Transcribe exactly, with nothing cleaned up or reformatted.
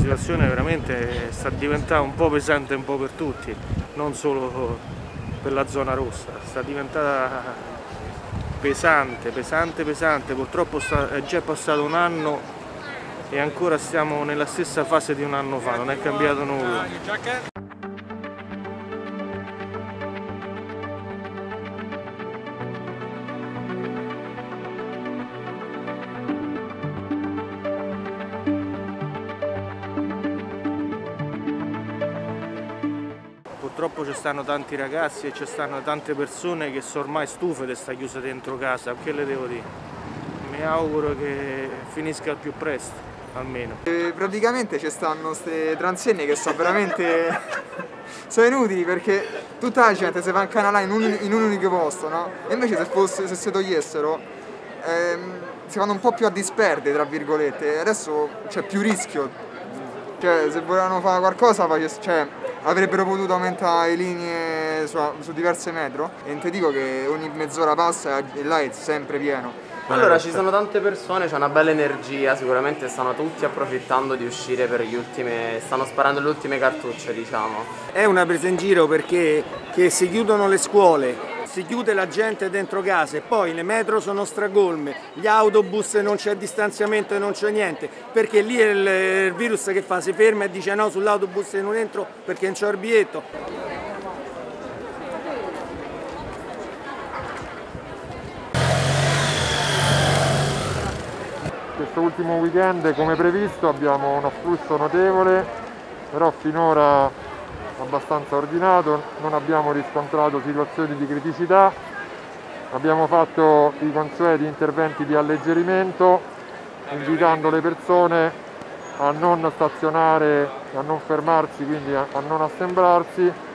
situazione veramente sta diventando un po' pesante un po' per tutti, non solo per la zona rossa, sta diventando pesante, pesante, pesante, purtroppo sta, è già passato un anno e ancora stiamo nella stessa fase di un anno fa, non è cambiato nulla. Purtroppo ci stanno tanti ragazzi e ci stanno tante persone che sono ormai stufe di stare chiuse dentro casa, che le devo dire? Mi auguro che finisca al più presto, almeno. E praticamente ci stanno queste transenne che sono veramente sono inutili, perché tutta la gente si fa incanalare in un, in un unico posto, no? E invece se, fosse, se si togliessero ehm, si vanno un po' più a disperdere, tra virgolette, adesso c'è più rischio, cioè se volevano fare qualcosa cioè, avrebbero potuto aumentare le linee su, su diverse metro, e non ti dico che ogni mezz'ora passa e là è sempre pieno. Allora ci sono tante persone, c'è una bella energia, sicuramente stanno tutti approfittando di uscire per gli ultimi, stanno sparando le ultime cartucce, diciamo. È una presa in giro perché che si chiudono le scuole, si chiude la gente dentro casa e poi le metro sono stracolme, gli autobus non c'è distanziamento e non c'è niente, perché lì è il, il virus che fa, si ferma e dice no, sull'autobus non entro perché non c'ho il biglietto. Questo ultimo weekend, come previsto, abbiamo un afflusso notevole, però finora abbastanza ordinato, non abbiamo riscontrato situazioni di criticità, abbiamo fatto i consueti interventi di alleggerimento, invitando le persone a non stazionare, a non fermarsi, quindi a non assemblarsi,